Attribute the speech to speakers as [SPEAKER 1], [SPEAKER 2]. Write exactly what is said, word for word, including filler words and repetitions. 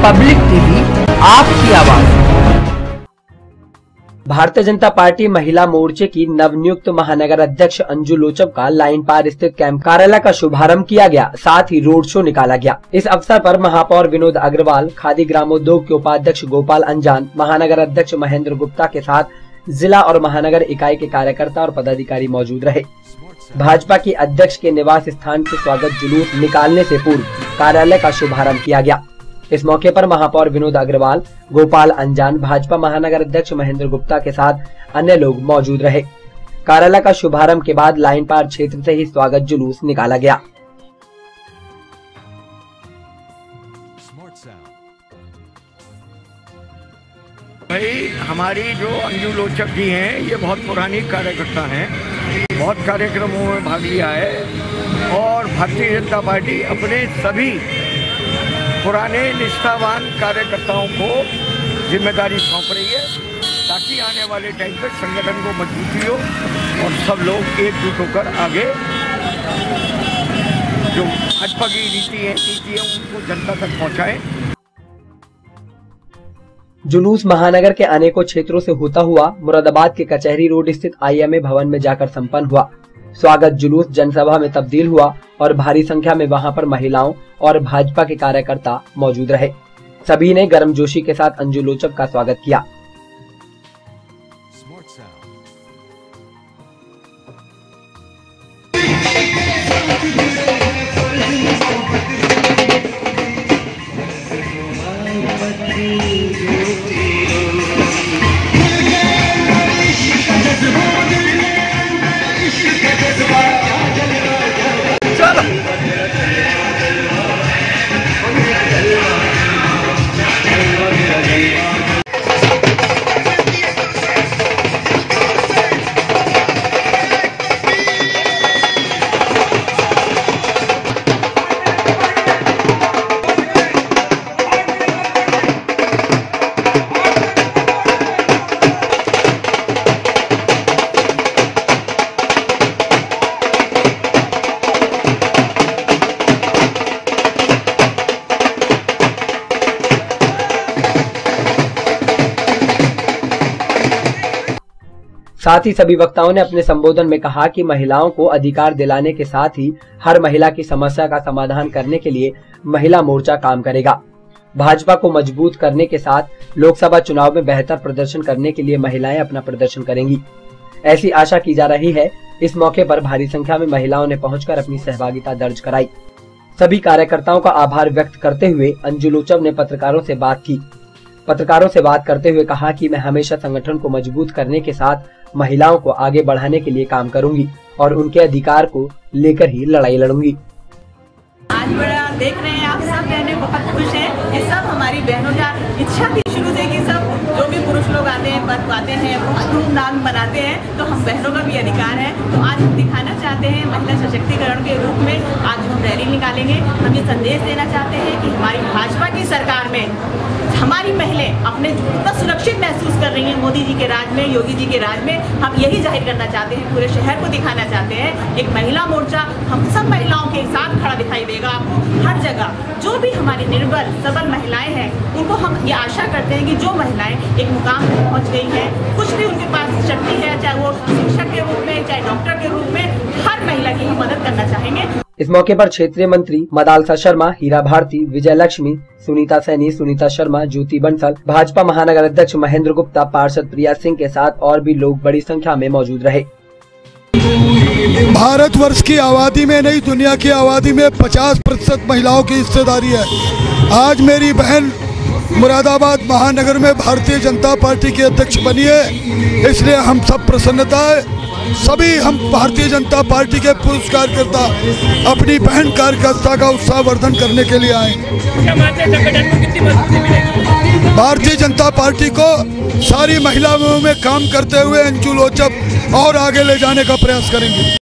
[SPEAKER 1] Public TV, आपकी आवाज। Bharatiya Janata party महिला मोर्चे की नवनियुक्त महानगर अध्यक्ष अंजू लोचब का लाइन पार स्थित कैंप कार्यालय का शुभारंभ किया गया, साथ ही रोड शो निकाला गया। इस अवसर पर महापौर विनोद अग्रवाल, खादी ग्रामोद्योग के उपाध्यक्ष गोपाल अंजान, महानगर अध्यक्ष महेंद्र गुप्ता के साथ जिला और महानगर इकाई के कार्यकर्ता और पदाधिकारी मौजूद रहे। भाजपा की अध्यक्ष के निवास स्थान से स्वागत जुलूस निकालने से पूर्व कार्यालय का शुभारंभ किया गया। इस मौके पर महापौर विनोद अग्रवाल, गोपाल अंजान, भाजपा महानगर अध्यक्ष महेंद्र गुप्ता के साथ अन्य लोग मौजूद रहे। कार्यालय का शुभारंभ के बाद लाइन पार क्षेत्र से ही स्वागत जुलूस निकाला गया।
[SPEAKER 2] भाई हमारी जो अंजू लोचब जी हैं, ये बहुत पुरानी कार्यकर्ता हैं, बहुत कार्यक्रमों में भाग लिया है और भारतीय जनता पार्टी अपने सभी पुराने निष्ठावान कार्यकर्ताओं को जिम्मेदारी सौंप रही है ताकि आने वाले टाइम पर संगठन को मजबूती हो और सब लोग एकजुट होकर आगे जो भाजपा की रीति है नीति है उनको जनता तक पहुंचाएं।
[SPEAKER 1] जुलूस महानगर के अनेकों क्षेत्रों से होता हुआ मुरादाबाद के कचहरी रोड स्थित आई एम ए भवन में जाकर संपन्न हुआ। स्वागत जुलूस जनसभा में तब्दील हुआ और भारी संख्या में वहां पर महिलाओं और भाजपा के कार्यकर्ता मौजूद रहे। सभी ने गर्मजोशी के साथ अंजू लोचब का स्वागत किया। साथ ही सभी वक्ताओं ने अपने संबोधन में कहा कि महिलाओं को अधिकार दिलाने के साथ ही हर महिला की समस्या का समाधान करने के लिए महिला मोर्चा काम करेगा। भाजपा को मजबूत करने के साथ लोकसभा चुनाव में बेहतर प्रदर्शन करने के लिए महिलाएं अपना प्रदर्शन करेंगी, ऐसी आशा की जा रही है। इस मौके पर भारी संख्या में महिलाओं ने पहुंचकर अपनी सहभागिता दर्ज कराई। सभी कार्यकर्ताओं का आभार व्यक्त करते हुए अंजू लोचब ने पत्रकारों से बात की। पत्रकारों से बात करते हुए कहा कि मैं हमेशा संगठन को मजबूत करने के साथ महिलाओं को आगे बढ़ाने के लिए काम करूंगी और उनके अधिकार को लेकर ही लड़ाई लड़ूंगी।
[SPEAKER 3] आज बड़ा देख रहे हैं आप, सब बहनें बहुत खुश हैं। ये सब हमारी बहनों का इच्छा थी शुरू से कि सब जो भी पुरुष लोग आते हैं, पद पाते हैं, बहुत धूमधाम मनाते हैं, तो हम बहनों का भी अधिकार है। तो आज हम दिखाना चाहते हैं महिला सशक्तिकरण के रूप में आज हम रैली निकालेंगे। हम ये संदेश देना चाहते हैं कि हमारी भाजपा की सरकार में हमारी महिलाएं अपने कितना सुरक्षित महसूस कर रही हैं मोदी जी के राज में, योगी जी के राज में। हम यही जाहिर करना चाहते हैं, पूरे शहर को दिखाना चाहते हैं। एक महिला मोर्चा हम सब महिलाओं के साथ खड़ा दिखाई देगा आपको हर जगह। जो भी हमारी निर्बल सबल महिलाएं हैं उनको हम ये आशा करते हैं कि जो महिलाएं एक मुकाम पर पहुँच गई हैं, कुछ भी उनके पास शक्ति है, चाहे वो शिक्षक के रूप में, चाहे डॉक्टर के रूप में, हर महिला की हम मदद करना चाहेंगे।
[SPEAKER 1] इस मौके पर क्षेत्रीय मंत्री मदालसा शर्मा, हीरा भारती, विजय लक्ष्मी, सुनीता सैनी, सुनीता शर्मा, ज्योति बंसल, भाजपा महानगर अध्यक्ष महेंद्र गुप्ता, पार्षद प्रिया सिंह के साथ और भी लोग बड़ी संख्या में मौजूद रहे।
[SPEAKER 4] भारतवर्ष की आबादी में नहीं, दुनिया की आबादी में पचास प्रतिशत महिलाओं की हिस्सेदारी है। आज मेरी बहन मुरादाबाद महानगर में भारतीय जनता पार्टी की अध्यक्ष बनी है, इसलिए हम सब प्रसन्नता है। सभी हम भारतीय जनता पार्टी के पुरुष कार्यकर्ता अपनी बहन कार्यकर्ता का उत्साहवर्धन करने के लिए आए। भारतीय जनता पार्टी को सारी महिलाओं में काम करते हुए अंजू लोचब और आगे ले जाने का प्रयास करेंगे।